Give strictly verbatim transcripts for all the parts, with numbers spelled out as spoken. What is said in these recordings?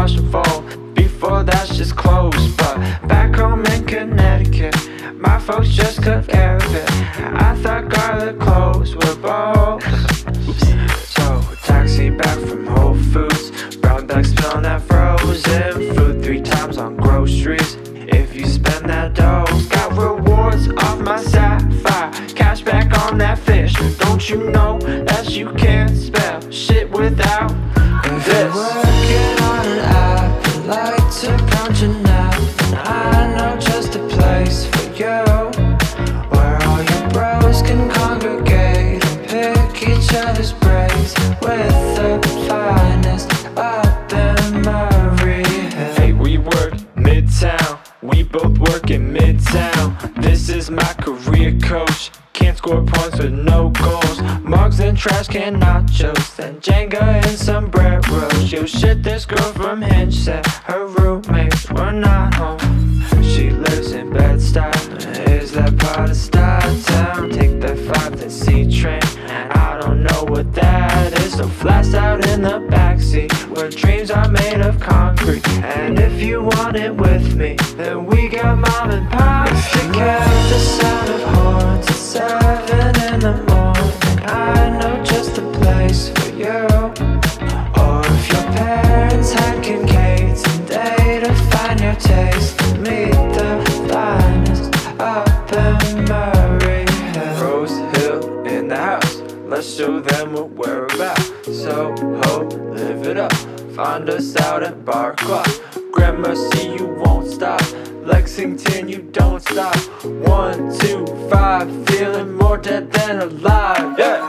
Washington. Before that's just closed, but back home in Connecticut, my folks just took care of it. I thought garlic cloves were bold. So taxi back from Whole Foods, brown bag spilling that frozen food three times on groceries. If you spend that dough, got rewards off my sapphire, cash back on that fish. Don't you know that you can't spell shit without this? If you're working on an app, you like to count your nap, and I know just a place for you, where all your bros can congregate and pick each other's brains with the finest up in Murray Hill. Hey, we work Midtown, we both work in Midtown. This is my career coach. Can't score points with no goals. Mugs and trash can nachos, then Jenga and sombreros. Yo, shit, this girl from Hinge said her roommates were not home. She lives in Bed-Stuy, is that part of Stuytown? Take the five to C train, and I don't know what that is. So flash out in the backseat, where dreams are made of concrete. And if you want it with me, then we got mom and pop. If you get the sound of horns at seven in the morning, I know just a place for you. Or if your parents had Kincaid's and they define your taste, meet the finest up in Murray Hill. Rose Hill in the house, let's show them what we're about. So ho, live it up, find us out at Bar Clock. Gramercy, you won't stop. Lexington, you don't stop. One, two, five, feeling more dead than alive. Yeah.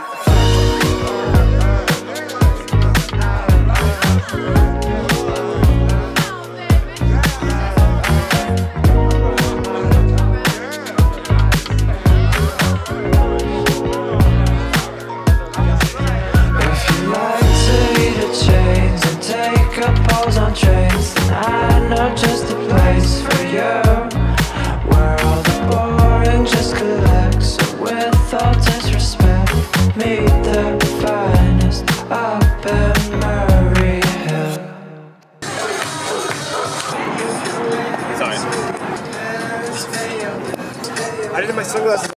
If you like to eat at chains and take up poles on trains, then I know just a place for you, where all the boring just collects. So with all disrespect, meet the finest up in Murray Hill. Sorry. I didn't have my sunglasses.